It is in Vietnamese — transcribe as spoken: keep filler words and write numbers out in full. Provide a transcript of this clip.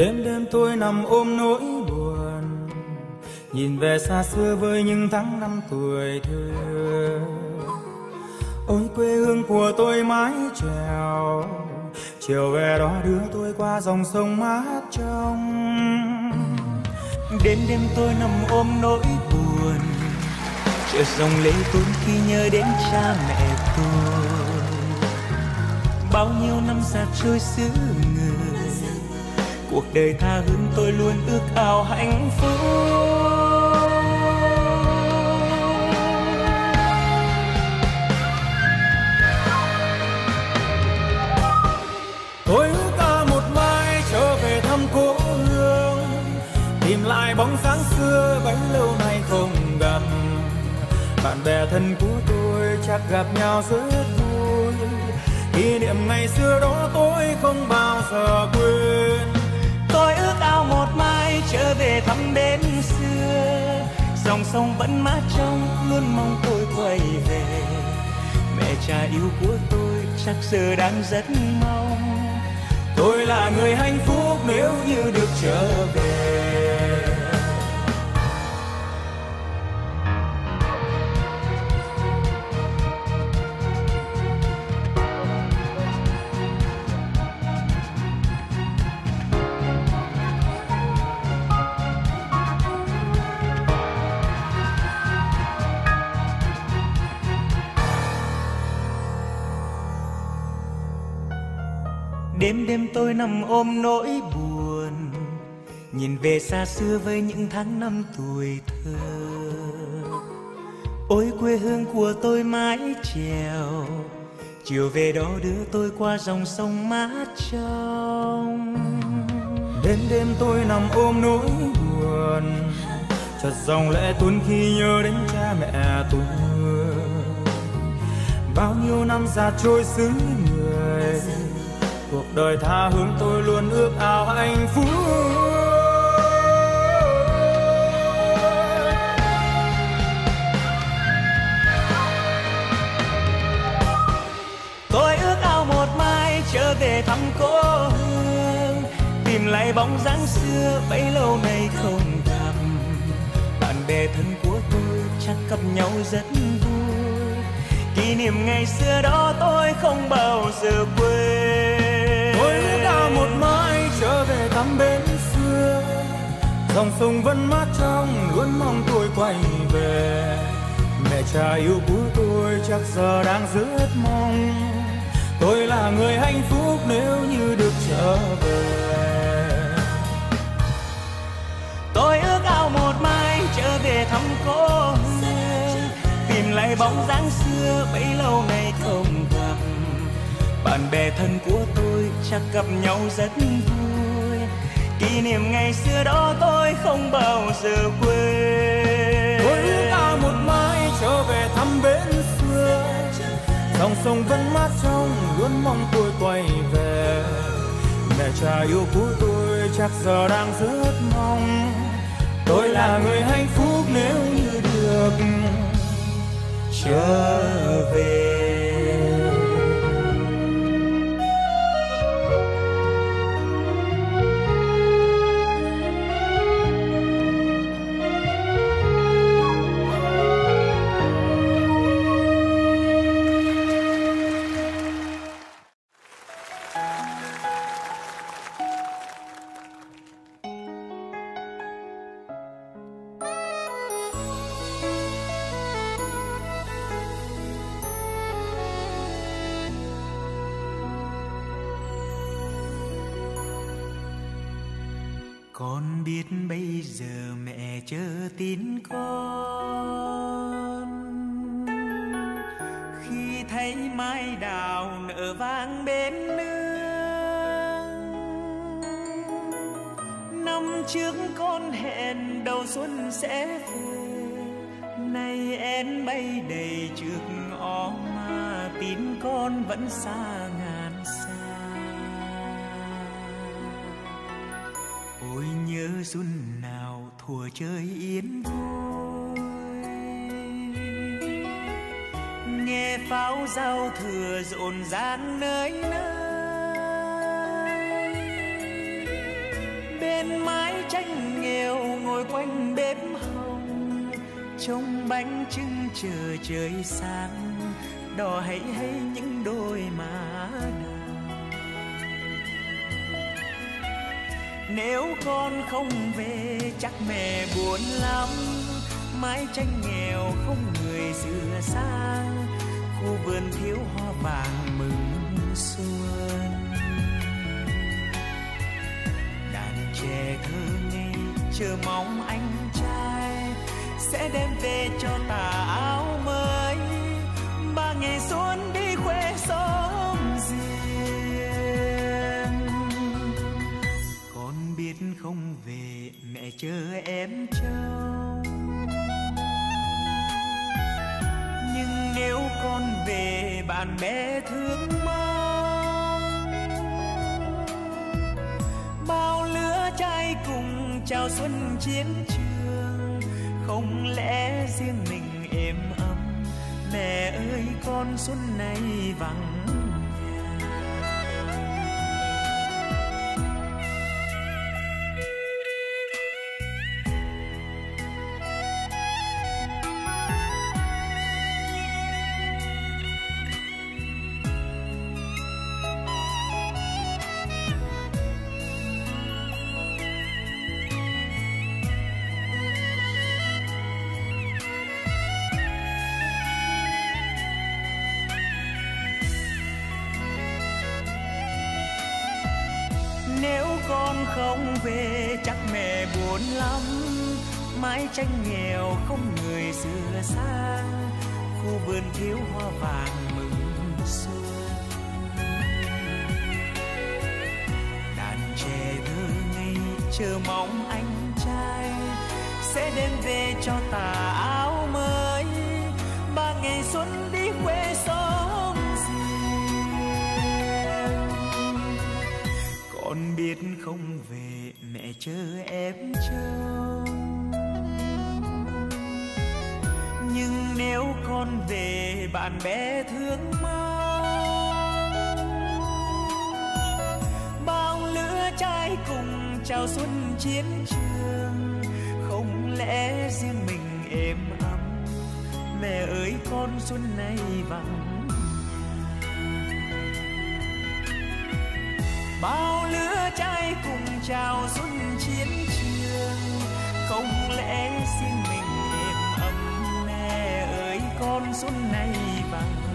Đêm đêm tôi nằm ôm nỗi buồn, nhìn về xa xưa với những tháng năm tuổi thơ. Ôi quê hương của tôi mái chèo, chiều về đó đưa tôi qua dòng sông mát trong. Đêm đêm tôi nằm ôm nỗi buồn, chợt dòng lệ tuôn khi nhớ đến cha mẹ tôi. Bao nhiêu năm xa trôi xứ người, cuộc đời tha hương tôi luôn ước ao hạnh phúc. Tôi ước ao một mai trở về thăm cố hương, tìm lại bóng dáng xưa bấy lâu nay không gặp. Bạn bè thân của tôi chắc gặp nhau rất vui, kỷ niệm ngày xưa đó tôi không bao giờ quên. Tôi ước ao một mai trở về thăm bến xưa, dòng sông vẫn mát trong luôn mong tôi quay về. Mẹ cha yêu của tôi chắc giờ đang rất mong tôi là người hạnh phúc nếu như được trở về. Đêm đêm tôi nằm ôm nỗi buồn, nhìn về xa xưa với những tháng năm tuổi thơ. Ôi quê hương của tôi mái chèo, chiều về đó đưa tôi qua dòng sông mát trong. Đêm đêm tôi nằm ôm nỗi buồn, chợt dòng lệ tuôn khi nhớ đến cha mẹ tôi. Bao nhiêu năm xa trôi xứ người, cuộc đời tha hương tôi luôn ước ao hạnh phúc. Tôi ước ao một mai trở về thăm cố hương, tìm lại bóng dáng xưa bấy lâu nay không gặp. Bạn bè thân của tôi chắc gặp nhau rất vui, kỷ niệm ngày xưa đó tôi không bao giờ quên. Tôi ước ao một mai trở về thăm bến xưa, dòng sông vẫn mát trong luôn mong tôi quay về. Mẹ cha yêu của tôi chắc giờ đang rất mong tôi là người hạnh phúc nếu như được trở về. Tôi ước ao một mai trở về thăm cố hương, tìm lại bóng dáng xưa bấy lâu nay không gặp. Bạn bè thân của tôi chắc gặp nhau rất vui, kỷ niệm ngày xưa đó tôi không bao giờ quên. Tôi ước ao một mai trở về thăm bến xưa, dòng sông vẫn mát trong luôn mong tôi quay về. Mẹ cha yêu của tôi chắc giờ đang rất mong tôi là người hạnh phúc nếu như được trở về. Con biết bây giờ mẹ chờ tin con, khi thấy mai đào nở vang bên nương. Năm trước con hẹn đầu xuân sẽ về, nay én bay đầy trước ngõ mà tin con vẫn xa ngàn xa. Ôi nhớ xuân nào thuở chơi yên vui, nghe pháo giao thừa rộn ràng nơi nơi. bên mái tranh nghèo ngồi quanh bếp hồng, trông bánh trưng chờ trời sáng, đỏ hay hay những đôi má đào. Nếu con không về chắc mẹ buồn lắm, mái tranh nghèo không người dừa sang, khu vườn thiếu hoa vàng mừng xuân. Đàn trẻ thơ ngây chờ mong anh trai sẽ đem về cho tà áo mới, ba ngày xuân đi khoe xóm riêng. Con biết không về mẹ chờ em trông, nhưng nếu con về bạn bè thương mong, bao lứa trai cùng chào xuân chiến trường, không lẽ riêng mình êm ấm, mẹ ơi con xuân này vắng. Nếu con không về chắc mẹ buồn lắm, mái tranh nghèo không người dừa sang, khu vườn thiếu hoa vàng mừng xuân. Đàn trẻ thơ ngây chờ mong anh trai sẽ đem về cho tà áo mới, ba ngày xuân đi quê xóm riêng. Con biết không về mẹ chờ em trông, nhưng nếu con về bạn bè thương mong, bao lứa trai cùng chào xuân chiến trường, không lẽ riêng mình êm ấm, mẹ ơi con xuân này vắng. Bao lứa trai cùng chào xuân chiến trường, không lẽ riêng mình êm ấm, mẹ ơi con xuân này vắng.